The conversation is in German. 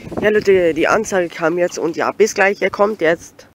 Ja Leute, die Ansage kam jetzt und ja, bis gleich, er kommt jetzt.